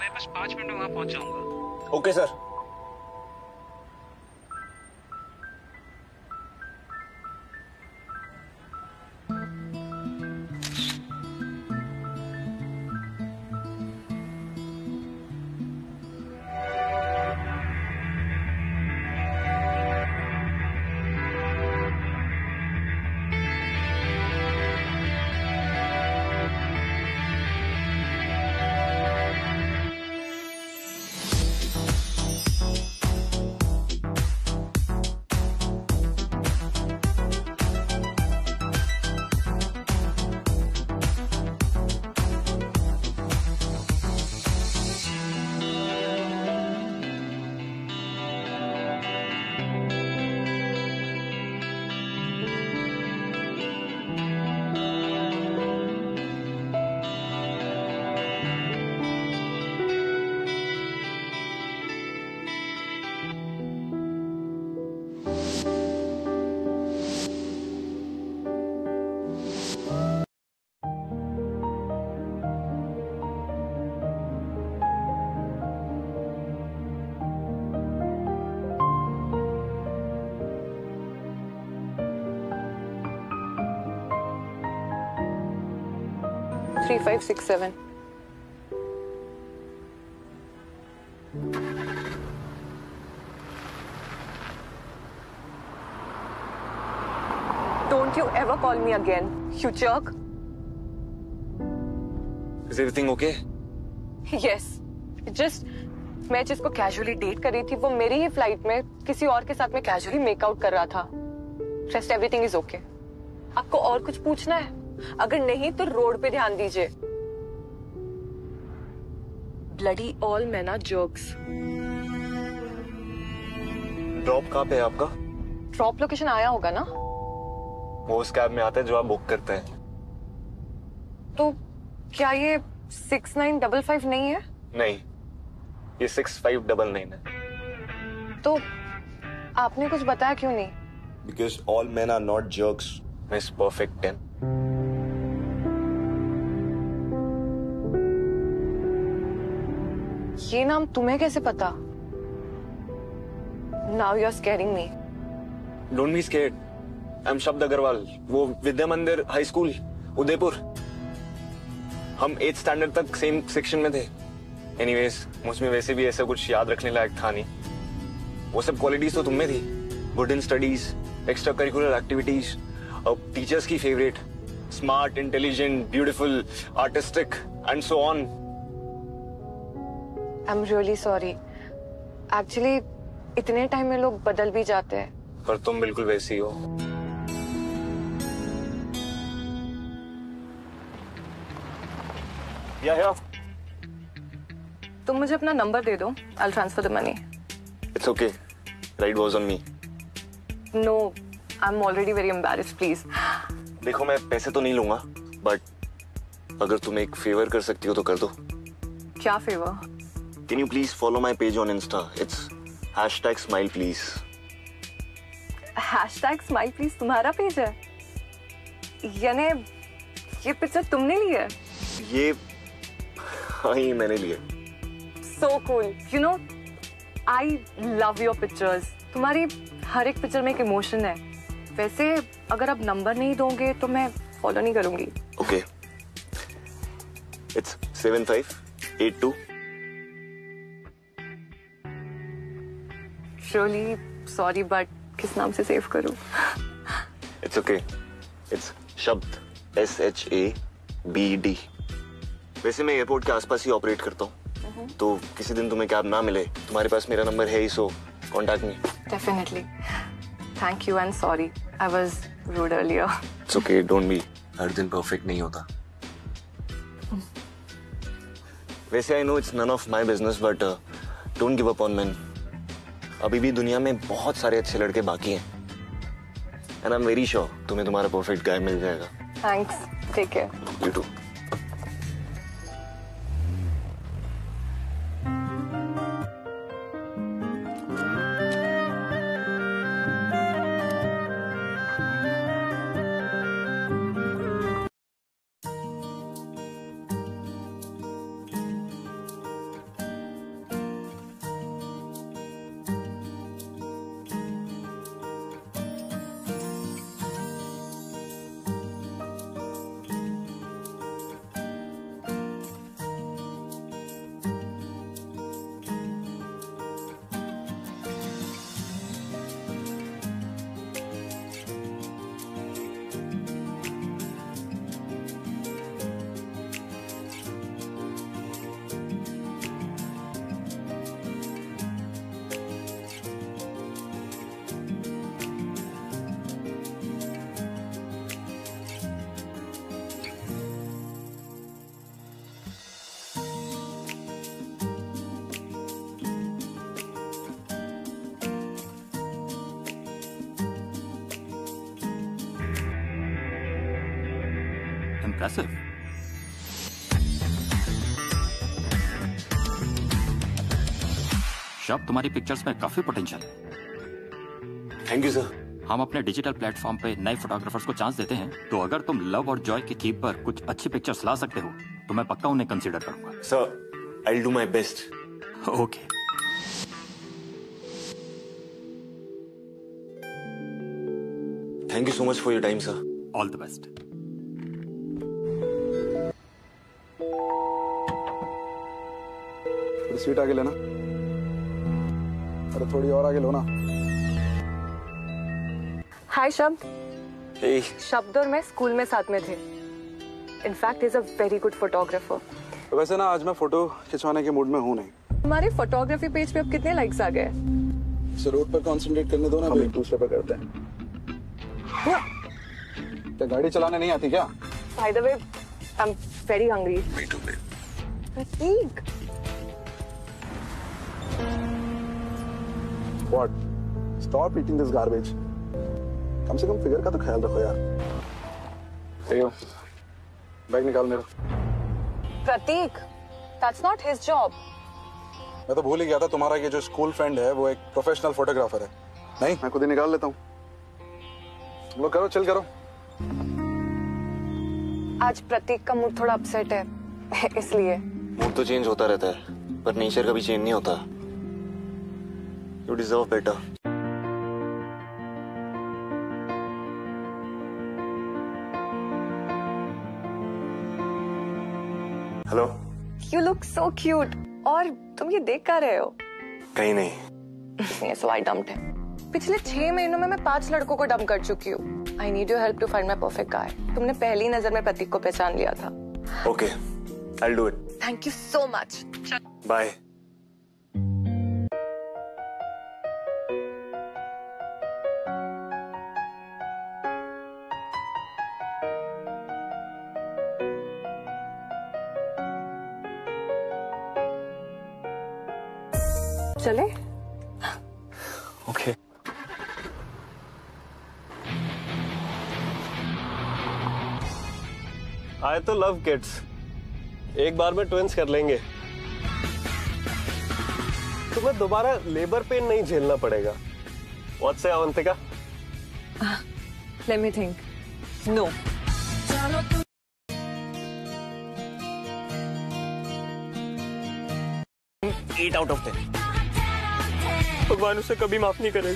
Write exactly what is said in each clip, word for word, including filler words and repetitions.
मैं बस पाँच मिनट में वहां पहुंच जाऊंगा। Okay sir. Three five six seven. Don't you ever call me again, you jerk. Is everything okay? Yes. Just मैं जिसको कैजुअली डेट कर रही थी वो मेरी ही फ्लाइट में किसी और के साथ में कैजुअली मेकआउट कर रहा था। Rest everything is okay. आपको और कुछ पूछना है? अगर नहीं तो रोड पे ध्यान दीजिए। Bloody all men are jerks. Drop कहाँ पे है आपका? ड्रॉप लोकेशन आया होगा ना? वो उस कैब में आता है जो आप बुक करते हैं। तो क्या ये सिक्स नाइन डबल फाइव नहीं है? नहीं, ये सिक्स फाइव डबल नाइन है। तो आपने कुछ बताया क्यों नहीं? Because all men are not jerks, Miss Perfect Ten. ये नाम तुम्हें कैसे पता? Now you're scaring me. Don't be scared. I'm शब्द अग्रवाल, वो विद्या मंदिर हाई स्कूल उदयपुर। हम एट स्टैंडर्ड तक सेम सेक्शन में थे। एनीवेज, मुझमें वैसे भी ऐसा कुछ याद रखने लायक था नहीं। वो सब क्वालिटीज तो तुम में थी। Good in studies, extra curricular activities, teachers की favourite, smart, intelligent, beautiful, artistic and so on. I'm really sorry. Actually, इतने टाइम में लोग बदल भी जाते हैं। पर तुम बिल्कुल वैसी हो। या या। तुम मुझे अपना नंबर दे दो। I'll transfer the money. It's okay. Ride was on me. No, I'm already very embarrassed. Please. देखो, मैं पैसे तो नहीं लूंगा, बट अगर तुम एक फेवर कर सकती हो तो कर दो। क्या favour? Can you please follow my page on Insta? It's hashtag smile please. Hashtag smile please तुम्हारा पेज है? यानी ये पिक्चर तुमने ली है? ये हाँ ही मैंने लिया। So cool. You know, I love your pictures. तुम्हारी हर एक पिक्चर में एक इमोशन है। वैसे अगर आप नंबर नहीं दोगे तो मैं फॉलो नहीं करूंगी। Okay. It's seven five eight two. Really sorry, but किस नाम से सेव करूं? It's okay. It's शब्द S H A B D. वैसे मैं एयरपोर्ट के आसपास ही ऑपरेट करता हूँ, तो किसी दिन तुम्हें कैब ना मिले, तुम्हारे पास मेरा नंबर है ही, so contact me. Definitely. Thank you and sorry. I was rude earlier. It's okay. Don't be. हर दिन परफेक्ट नहीं होता। वैसे I know it's none of my business, but uh, don't give up on men. अभी भी दुनिया में बहुत सारे अच्छे लड़के बाकी हैं। And I'm very sure तुम्हें तुम्हारा परफेक्ट गाय मिल जाएगा। Thanks. Take care. You too. Impressive. शब, तुम्हारी पिक्चर्स में काफी पोटेंशियल है। Thank you sir. हम अपने डिजिटल प्लेटफॉर्म पे नए फोटोग्राफर्स को चांस देते हैं, तो अगर तुम लव और जॉय की थीम पर कुछ अच्छी पिक्चर्स ला सकते हो तो मैं पक्का उन्हें कंसीडर करूंगा। Sir, I will do my best. Okay. Thank you so much for your time sir. All the best. Seat आगे लेना। अरे थोड़ी और आगे लो ना। हाय शब्द। Hey. शब्द और मैं स्कूल में साथ में थे। In fact is a very good photographer. वैसे ना आज मैं फोटो खिंचवाने के मूड में हूँ नहीं। हमारे फोटोग्राफी पेज पे अब कितने लाइक्स आ गए? इस रोड पर कंसंट्रेट करने दो ना, हम एक दूसरे पर करते हैं। क्या गाड़ी चलाने नहीं आती क्या? By the way, I am very hungry. Me too, babe. Prateek. What? Stop eating this garbage. कम से कम फिगर का तो ख्याल रखो यार। देखो, बैग निकाल मेरा। प्रतीक, that's not his job. मैं तो भूल ही गया था तुम्हारा ये जो स्कूल फ्रेंड है वो एक प्रोफेशनल फोटोग्राफर है। नहीं, मैं खुद ही निकाल लेता हूँ। तुम लोग करो, चिल करो। आज प्रतीक का मूड थोड़ा अपसेट है, इसलिए। मूड तो चेंज होता रहता है, पर नेचर कभी चेंज नहीं होता। You deserve better. Hello. You look so cute. और तुम ये देख क्या रहे हो? कहीं नहीं। ये so I dumped him. पिछले छह महीनों में मैं पांच लड़कों को डंप कर चुकी हूँ। I need your help to find my perfect guy. तुमने पहली नजर में प्रतीक को पहचान लिया था। Okay, I'll do it. Thank you so much. Bye. चले? Okay. I तो love kids. एक बार में ट्विंस कर लेंगे। तुम्हें दोबारा लेबर पेन नहीं झेलना पड़ेगा। What say, Avantika? Let me think. No. Eight out of ten. भगवान उसे कभी माफ नहीं करेगा।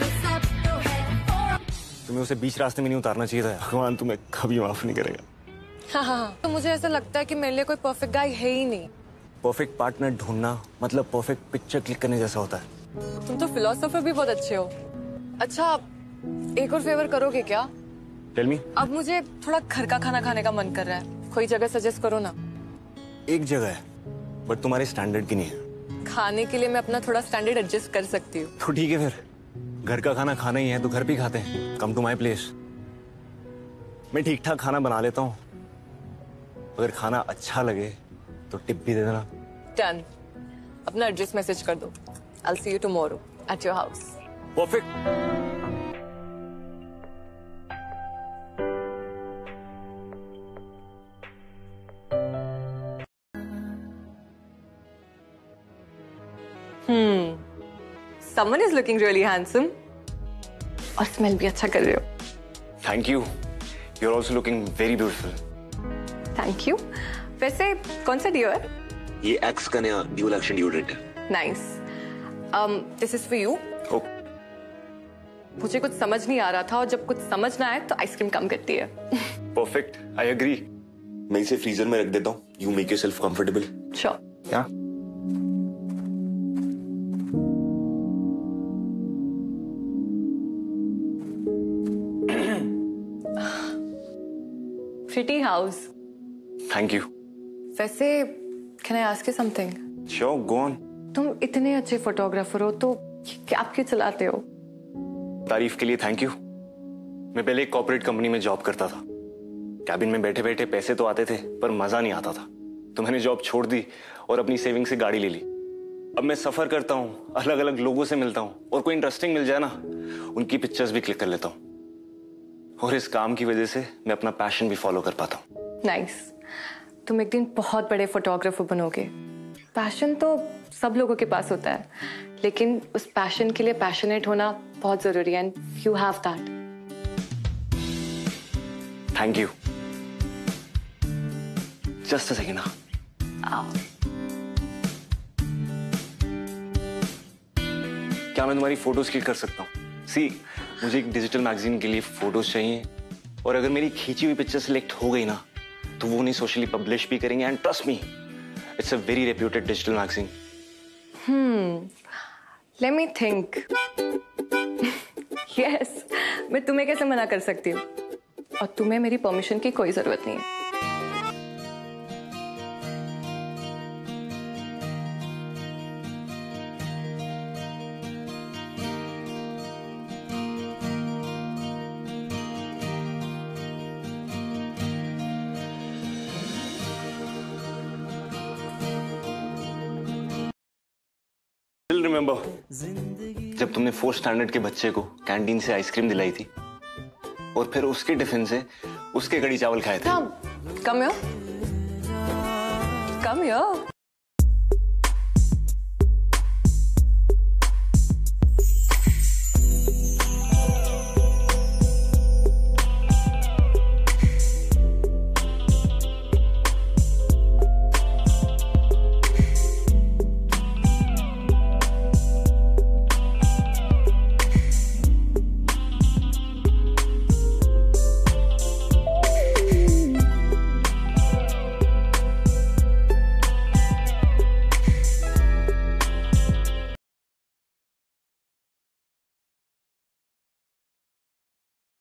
तुम्हें उसे बीच रास्ते में नहीं उतारना चाहिए था। भगवान तुम्हें कभी माफ नहीं करेगा। हाँ हाँ, तो मुझे ऐसा लगता है कि मेरे लिए कोई परफेक्ट गाय है ही नहीं। परफेक्ट पार्टनर ढूंढना मतलब परफेक्ट पिक्चर क्लिक करने जैसा होता है। तुम तो फिलोसोफर भी बहुत अच्छे हो। अच्छा, एक और फेवर करोगे क्या? Tell me. अब मुझे थोड़ा घर का खाना खाने का मन कर रहा है। कोई जगह सजेस्ट करो ना। एक जगह है, बट तुम्हारे स्टैंडर्ड की नहीं है। खाने के लिए मैं अपना थोड़ा स्टैंडर्ड एडजस्ट कर सकती हूँ। तो ठीक है फिर, घर का खाना खाना ही है तो घर पे खाते हैं। Come to my place. मैं ठीक ठाक खाना बना लेता हूँ, अगर खाना अच्छा लगे तो टिप भी दे देना। डन। अपना एड्रेस मैसेज कर दो। I'll see you tomorrow at your house. Perfect. Hmm. Someone is looking really handsome. और स्मेल भी अच्छा कर रहे हो। Thank you. You are also looking very beautiful. Thank you. वैसे कौन सा डियो है? ये एक्स का नया ड्यूल एक्शन डिओड्रेंट है। Nice. um this is for you. Oh. मुझे कुछ समझ नहीं आ रहा था, और जब कुछ समझ ना आए तो आइसक्रीम कम करती है। Perfect, I agree. मैं इसे फ्रीजर में रख देता हूँ। You make yourself comfortable. Sure. क्या? Pretty house. Thank you. वैसे can I ask you something? Sure, go on. तुम इतने अच्छे फोटोग्राफर हो तो क्या आप क्यों चलाते हो? तारीफ के लिए थैंक यू। मैं पहले एक कॉर्पोरेट कंपनी में जॉब करता था। कैबिन में बैठे बैठे पैसे तो आते थे पर मजा नहीं आता था, तो मैंने जॉब छोड़ दी और अपनी सेविंग से गाड़ी ले ली। अब मैं सफर करता हूँ, अलग अलग लोगों से मिलता हूँ, और कोई इंटरेस्टिंग मिल जाए ना, उनकी पिक्चर्स भी क्लिक कर लेता हूँ। और इस काम की वजह से मैं अपना पैशन भी फॉलो कर पाता हूँ। नाइस। तुम एक दिन बहुत बड़े फोटोग्राफर बनोगे। पैशन तो सब लोगों के पास होता है, लेकिन उस पैशन के लिए पैशनेट होना बहुत जरूरी है, and you have that. Thank you. Just a second. आओ। क्या मैं तुम्हारी फोटोज क्लिक कर सकता हूँ? सी, मुझे एक डिजिटल मैगजीन के लिए फोटोज चाहिए, और अगर मेरी खींची हुई पिक्चर सिलेक्ट हो गई ना, तो वो उन्हें सोशली पब्लिश भी करेंगे, and trust me, it's a very reputed digital magazine. Hmm, let me think. Yes, मैं तुम्हें कैसे मना कर सकती हूँ, और तुम्हें मेरी परमिशन की कोई जरूरत नहीं है। रिमेंबर जब तुमने फोर्थ स्टैंडर्ड के बच्चे को कैंटीन से आइसक्रीम दिलाई थी, और फिर उसके टिफिन से उसके कड़ी चावल खाए थे? Come come here, come here.